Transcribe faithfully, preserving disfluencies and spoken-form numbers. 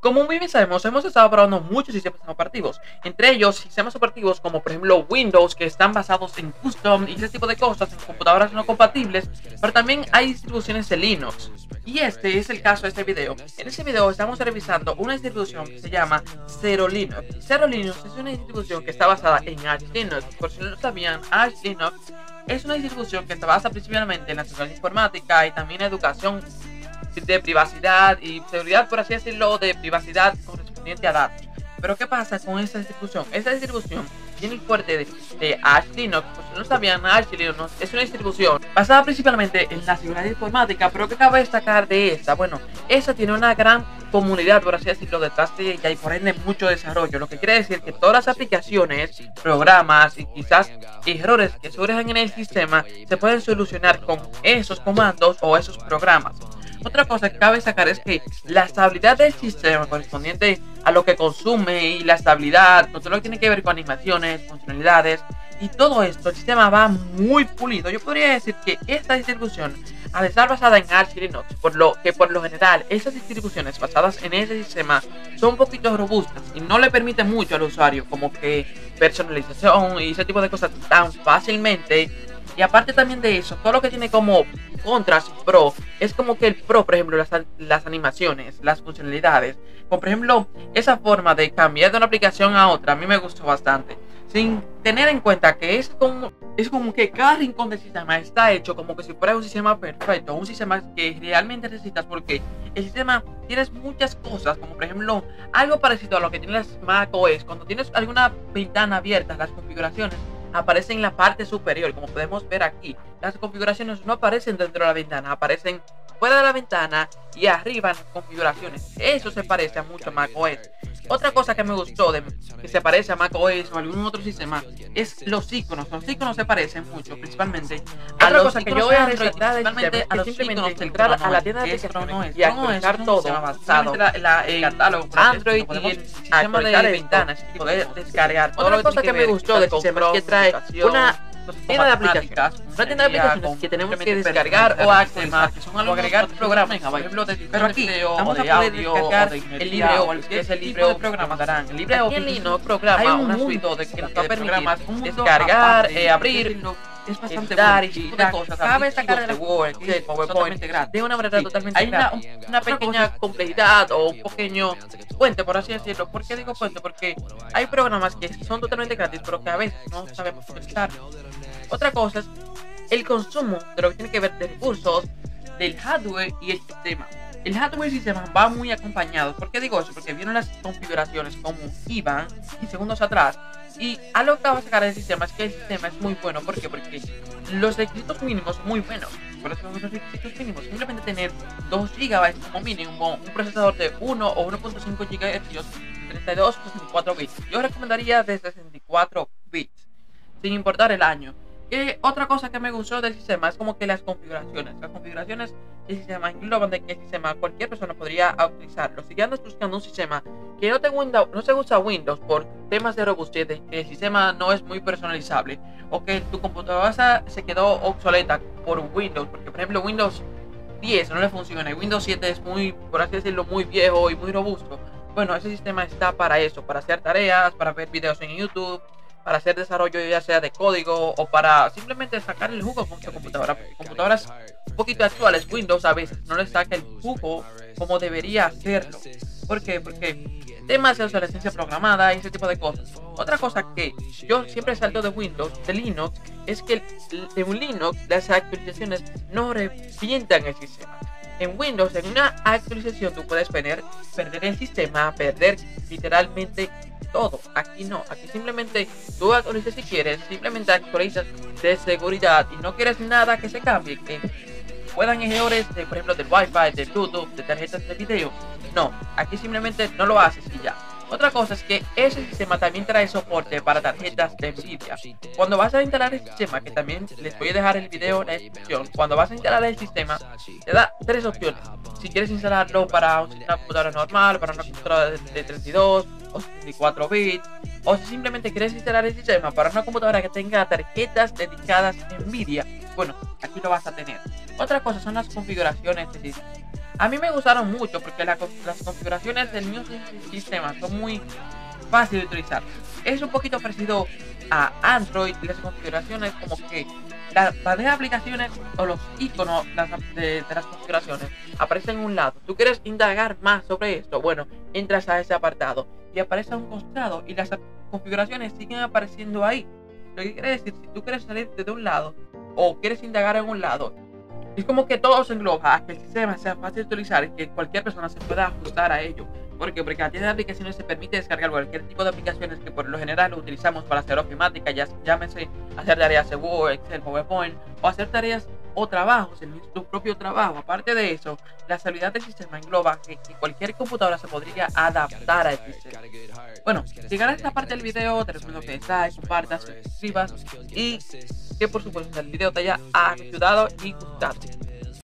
Como muy bien sabemos, hemos estado probando muchos sistemas operativos, entre ellos sistemas operativos como por ejemplo Windows, que están basados en custom y ese tipo de cosas en computadoras no compatibles, pero también hay distribuciones de Linux. Y este es el caso de este video. En este video estamos revisando una distribución que se llama Zero Linux. Zero Linux es una distribución que está basada en Arch Linux. Por si no lo sabían, Arch Linux es una distribución que está basada principalmente en la seguridad informática y también en educación de privacidad y seguridad, por así decirlo, de privacidad correspondiente a datos. Pero ¿qué pasa con esta distribución? Esta distribución tiene el fuerte de, de Arch Linux. Pues si no sabían, Arch Linux es una distribución basada principalmente en la seguridad informática, pero ¿qué cabe destacar de esta? Bueno, esta tiene una gran comunidad, por así decirlo, detrás de ella y por ende mucho desarrollo, lo que quiere decir que todas las aplicaciones, programas y quizás errores que surgen en el sistema se pueden solucionar con esos comandos o esos programas. Otra cosa que cabe destacar es que la estabilidad del sistema correspondiente a lo que consume y la estabilidad, no todo lo que tiene que ver con animaciones, funcionalidades y todo esto, el sistema va muy pulido. Yo podría decir que esta distribución, al estar basada en Arch Linux, por lo que por lo general esas distribuciones basadas en ese sistema son un poquito robustas y no le permiten mucho al usuario como que personalización y ese tipo de cosas tan fácilmente. Y aparte también de eso, todo lo que tiene como contras pro, es como que el pro, por ejemplo, las, las animaciones, las funcionalidades, como por ejemplo, esa forma de cambiar de una aplicación a otra, a mí me gustó bastante. Sin tener en cuenta que es como, es como que cada rincón del sistema está hecho como que si fuera un sistema perfecto, un sistema que realmente necesitas, porque el sistema tienes muchas cosas, como por ejemplo, algo parecido a lo que tiene las macOS. Cuando tienes alguna ventana abierta, las configuraciones aparecen en la parte superior, como podemos ver aquí. Las configuraciones no aparecen dentro de la ventana, aparecen fuera de la ventana y arriba en las configuraciones. Eso se parece a mucho a macOS. Otra cosa que me gustó de que se parece a macOS o algún otro sistema es los iconos. Los iconos se parecen mucho, principalmente a Otra los cosa que yo voy a resaltar principalmente a los iconos del entrar Chrome a la tienda de OS, aplicaciones y actualizar todo basado en el catálogo Android y el sistema de ventanas y poder descargar todo. Otra cosa que me gustó del sistema es que trae una tienda de aplicaciones, una tienda de aplicaciones que tenemos que descargar o actualizar, que son o agregar programas, por ejemplo, de pero aquí vamos a poder descargar el libre o el que es el libre de programas darán. El libre Aquí o en Linux programa hay un una mundo de que nos va a permitir descargar, descargar, eh, abrir, es bastante editar bueno, y tipo de cosas. cabe destacar de de Word, que de es PowerPoint, totalmente gratis. de una manera Sí, totalmente hay una- gratis. una pequeña complejidad o un pequeño puente, por así decirlo. ¿Por qué digo puente? Porque hay programas que son totalmente gratis, pero que a veces no sabemos utilizar. Otra cosa es el consumo de lo que tiene que ver de recursos del hardware y el sistema. El hardware y el sistema va muy acompañados. ¿Por qué digo eso? Porque vieron las configuraciones como iban y segundos atrás. Y algo que va a sacar del sistema es que el sistema es muy bueno. ¿Por qué? Porque los requisitos mínimos son muy buenos. ¿Cuáles son los requisitos mínimos? Simplemente tener dos gigabytes como mínimo, un procesador de uno o uno punto cinco gigahercios, treinta y dos o sesenta y cuatro bits. Yo recomendaría de sesenta y cuatro bits, sin importar el año. Y otra cosa que me gustó del sistema es como que las configuraciones. Las configuraciones del sistema engloban de que el sistema cualquier persona podría utilizarlo. Si ya andas buscando un sistema que no, te Windows, no se usa Windows por temas de robustez, que el sistema no es muy personalizable, o que tu computadora se quedó obsoleta por Windows, porque por ejemplo Windows diez no le funciona y Windows siete es muy, por así decirlo, muy viejo y muy robusto. Bueno, ese sistema está para eso, para hacer tareas, para ver videos en YouTube, para hacer desarrollo ya sea de código o para simplemente sacar el jugo con tu computadora. Porque computadoras un poquito actuales, Windows a veces no le saca el jugo como debería hacerlo. ¿Por qué? Porque temas de obsolescencia programada y ese tipo de cosas. Otra cosa que yo siempre salto de Windows, de Linux, es que en un Linux las actualizaciones no revientan el sistema. En Windows, en una actualización tú puedes perder, perder el sistema, perder literalmente todo. Aquí no, aquí simplemente tú actualizas si quieres, simplemente actualizas de seguridad y no quieres nada que se cambie, que puedan errores de, por ejemplo, del Wi-Fi, de Bluetooth, de tarjetas de video. No, aquí simplemente no lo haces y ya. Otra cosa es que ese sistema también trae soporte para tarjetas de Nvidia. Cuando vas a instalar el sistema, que también les voy a dejar el video en la descripción, cuando vas a instalar el sistema, te da tres opciones. Si quieres instalarlo para una computadora normal, para una computadora de, de treinta y dos o sesenta y cuatro bits, o si simplemente quieres instalar el sistema para una computadora que tenga tarjetas dedicadas a Nvidia, bueno, aquí lo vas a tener. Otra cosa son las configuraciones de sistema. A mí me gustaron mucho porque la, las configuraciones del Music System son muy fáciles de utilizar. Es un poquito parecido a Android y las configuraciones, como que la bandeja de aplicaciones o los iconos las, de, de las configuraciones aparecen en un lado. Tú quieres indagar más sobre esto, bueno, entras a ese apartado y aparece a un costado y las configuraciones siguen apareciendo ahí. Lo que quiere decir, si tú quieres salirte de un lado o quieres indagar en un lado, es como que todo se engloba a que el sistema sea fácil de utilizar y que cualquier persona se pueda ajustar a ello. ¿Por qué? Porque la tienda de aplicaciones se permite descargar cualquier tipo de aplicaciones que por lo general lo utilizamos para hacer ofimática, ya llámese hacer tareas de Word, Excel, PowerPoint o hacer tareas o trabajos en tu propio trabajo. Aparte de eso, la estabilidad del sistema engloba que, que cualquier computadora se podría adaptar a este sistema. Bueno, si llegaras a esta parte del video, te recomiendo que des compartas, te suscribas y que por supuesto el video te haya ayudado y gustado.